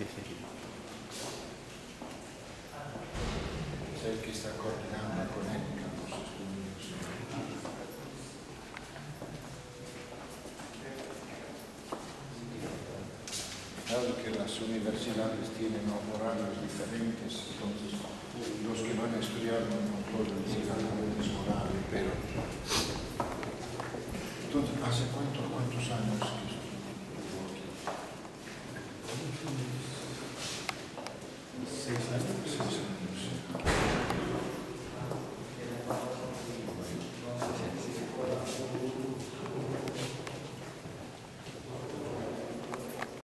Sei che sta coordinando con Erika, dado que las universidades tienen horarios diferentes, entonces los que van a estudiar no pueden ir a la escolar, pero entonces, ¿hace cuántos años que estudió aquí?